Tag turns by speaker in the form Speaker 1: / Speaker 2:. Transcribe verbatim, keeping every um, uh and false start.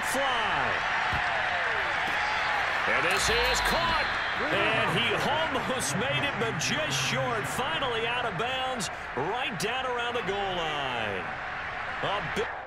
Speaker 1: fly. And this is caught. And he almost made it, but just short. Finally out of bounds, right down around the goal line. A big